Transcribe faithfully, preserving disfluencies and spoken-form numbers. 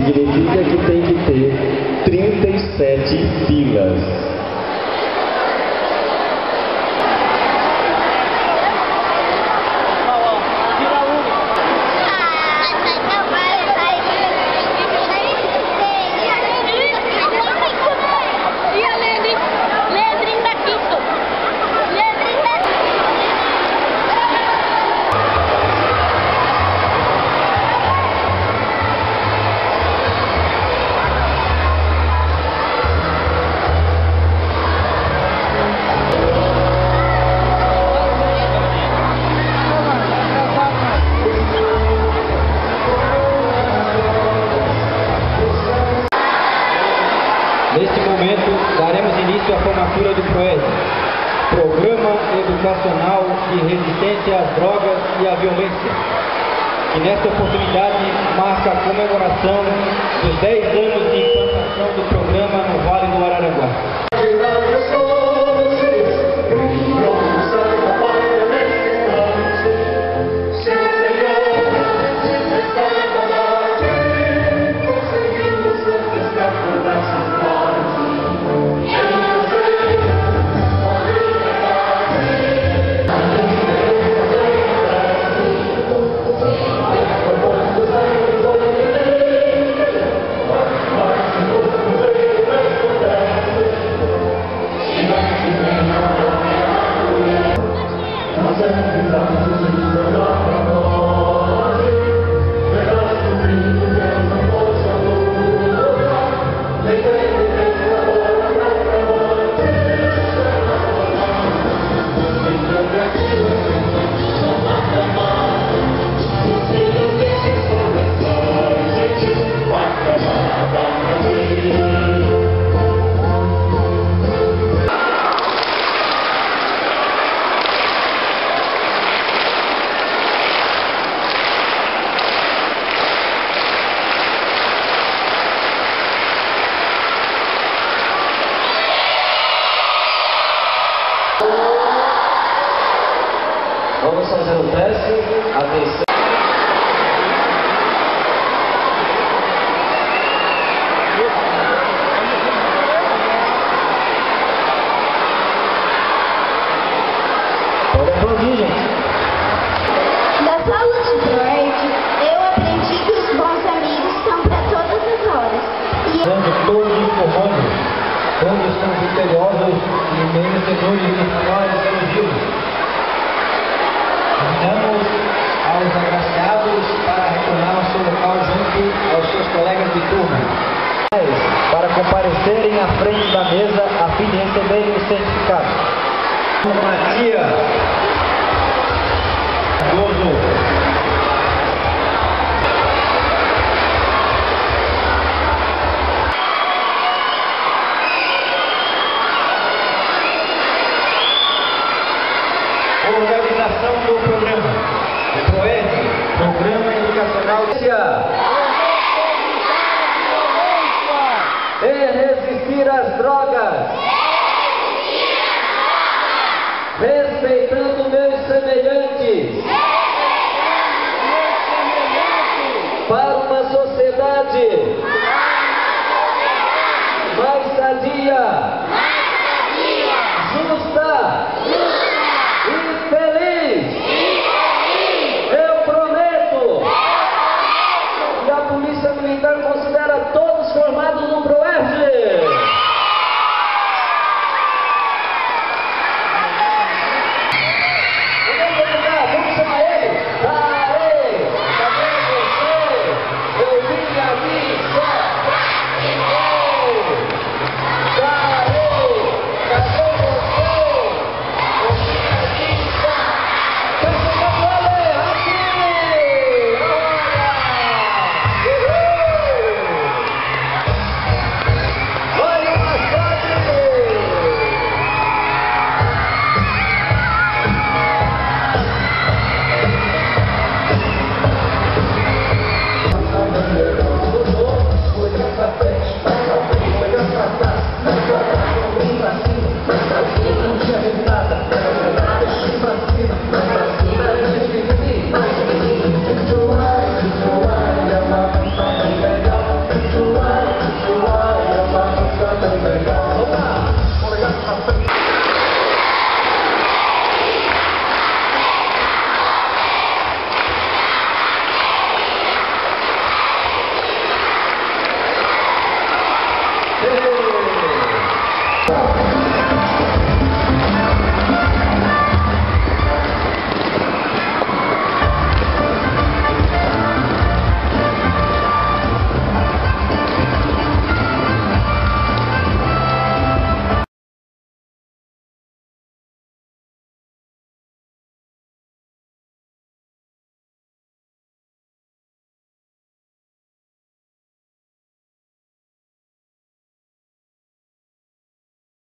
significa que tem que ter trinta e sete filas. Neste momento, daremos início à formatura do PROED, Programa Educacional de Resistência às Drogas e à Violência, que nesta oportunidade marca a comemoração dos dez anos de implantação do programa no Vale do Araranguá. Vamos fazer um teste. Atenção. Pode aplaudir, gente. Das aulas de PROED, eu aprendi que os bons amigos são para todas as horas. E Dando todos informando, quando estão vitoriosos e merecedores dos maiores elogios. Convidamos aos agraciados para retornar ao seu local junto aos seus colegas de turma, para comparecerem à frente da mesa a fim de receberem o certificado. Matia Gozo. Organização do programa, o PROED, Programa Educacional de resistir às drogas, respeitando meus semelhantes, para uma sociedade mais sadia,